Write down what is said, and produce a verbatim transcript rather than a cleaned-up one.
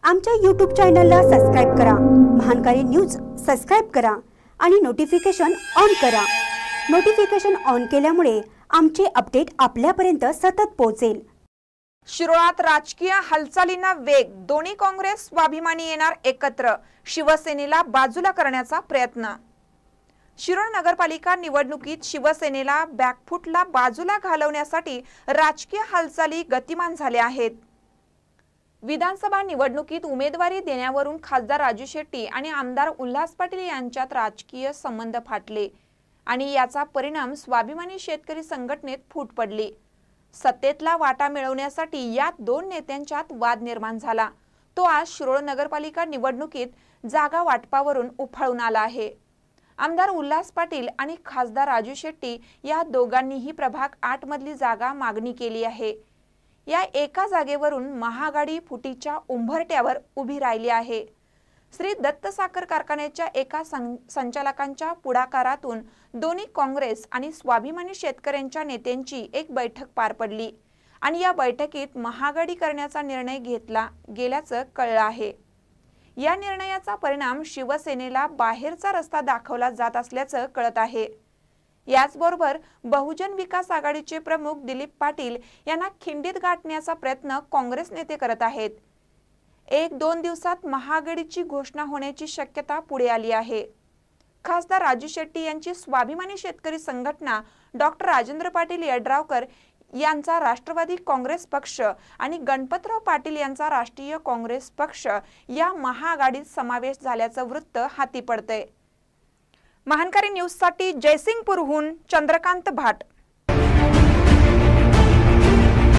आमच्या यूट्यूब चॅनलला सबस्क्राइब करा, महानकारी न्यूज सबस्क्राइब करा आणि नोटिफिकेशन ऑन करा। नोटिफिकेशन ऑन केल्यामुळे आमचे अपडेट आपल्यापर्यंत सतत पोहोचेल। शिरोळात राजकीय हालचालींना वेग, दोन्ही काँग्रेस स्वाभिमानी येणार एकत्र, शिवसेनेला बाजूला करण्याचा प्रयत्न। शिरोळ नगरपालिका निवडणुकीत शिवसेनेला बॅकफुटला बाजूला घालवण्यासाठी राजकीय हालचाली गतिमान झाल्या आहेत। विधानसभा निवडणुकीत उमेदवारी देण्यावरून खासदार राजू शेट्टी आणि आमदार उल्हास पाटील यांच्यात राजकीय संबंध फाटले आणि याचा परिणाम स्वाभिमानी शेतकरी संघटनेत फूट पडली। सत्तेतला वाटा मिळवण्यासाठी या दोन नेत्यांच्यात वाद निर्माण झाला, तो आज शिरोळ नगरपालिका निवडणुकीत जागा वाटपावरून उफाळून आला आहे। आमदार उल्हास पाटील आणि खासदार राजू शेट्टी या दोघांनीही प्रभाग आठ मधली जागा मागणी केली आहे। या एका जागेवरून महाआघाडी फुटीच्या उंबरठ्यावर उभी राहिली आहे। श्री दत्त साखर कारखान्याच्या एका संचालकांच्या पुढाकारातून दोन्ही काँग्रेस आणि स्वाभिमानी शेतकऱ्यांच्या नेत्यांची एक बैठक पार पडली आणि या बैठकीत महाआघाडी करण्याचा निर्णय घेतला गेल्याचं कळलं आहे। या निर्णयाचा परिणाम शिवसेनेला बाहेरचा रस्ता दाखवला जात असल्याचं कळत आहे। याचबरोबर बहुजन विकास आघाडीचे प्रमुख दिलीप पाटील यांना खिंडीत गाठण्याचा प्रयत्न काँग्रेस नेते करत आहेत। एक दोन दिवसात महाआघाडीची घोषणा होण्याची शक्यता पुढे आली आहे। खासदार राजू शेट्टी यांची स्वाभिमानी शेतकरी संघटना, डॉक्टर राजेंद्र पाटील यड्रावकर यांचा राष्ट्रवादी काँग्रेस पक्ष आणि गणपतराव पाटील यांचा राष्ट्रीय काँग्रेस पक्ष या महाआघाडीत समावेश झाल्याचं वृत्त हाती पडतंय। महानकारी न्यूज साठी जयसिंगपूरहून चंद्रकांत भाट।